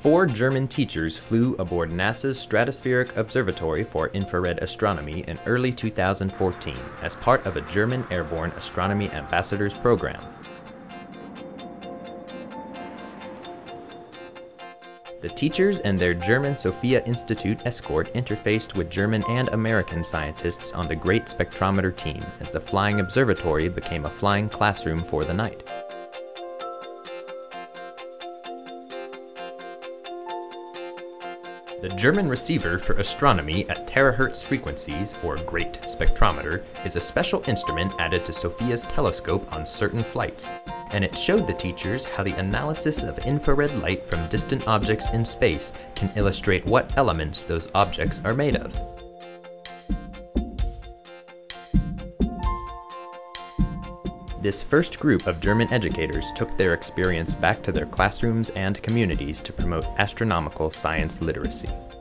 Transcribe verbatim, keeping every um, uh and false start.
Four German teachers flew aboard NASA's Stratospheric Observatory for Infrared Astronomy in early two thousand fourteen as part of a German Airborne Astronomy Ambassadors program. The teachers and their German SOFIA Institute escort interfaced with German and American scientists on the Great Spectrometer team as the flying observatory became a flying classroom for the night. The German receiver for astronomy at terahertz frequencies, or Great Spectrometer, is a special instrument added to SOFIA's telescope on certain flights, and it showed the teachers how the analysis of infrared light from distant objects in space can illustrate what elements those objects are made of. This first group of German educators took their experience back to their classrooms and communities to promote astronomical science literacy.